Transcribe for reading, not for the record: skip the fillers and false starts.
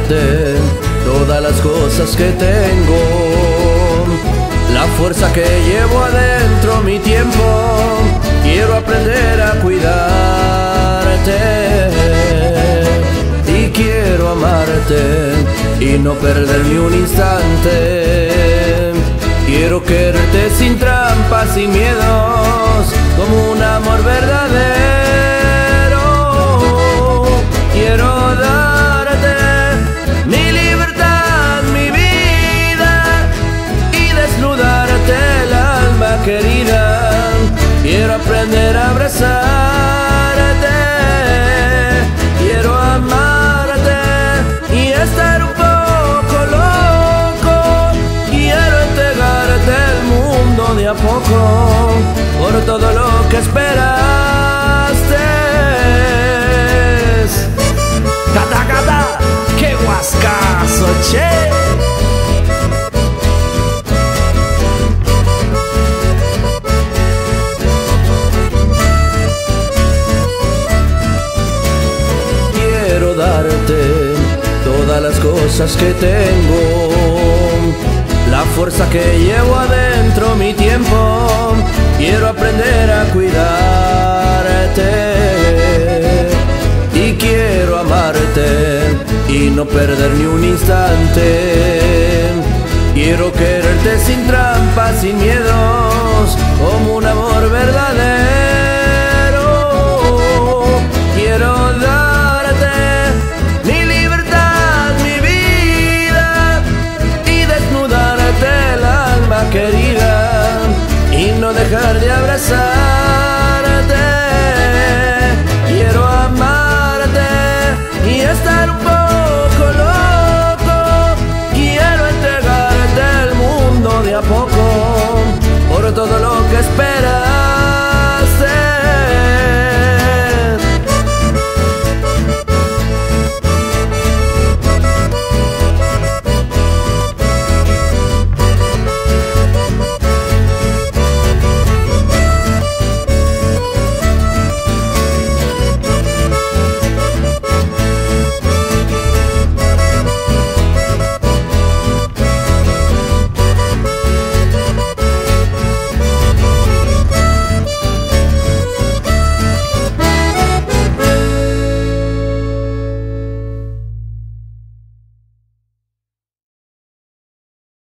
darte todas las cosas que tengo, la fuerza que llevo adentro, mi tiempo. Quiero aprender a cuidarte y quiero amarte y no perder ni un instante. Quiero quererte sin trampas, sin miedos, como un amor verdadero. Quiero darte mi libertad, mi vida, y desnudarte el alma querida. Quiero aprender a abrazarte, quiero amarte y estar un poco loco. Quiero entregarte el mundo de a poco por todo lo que esperaste. Cata, cata, qué guascazo, che. Quiero darte todas las cosas que tengo, la fuerza que llevo adentro, mi tiempo. Quiero aprender a cuidarte y quiero amarte y no perder ni un instante. Quiero quererte sin trampas, sin miedo,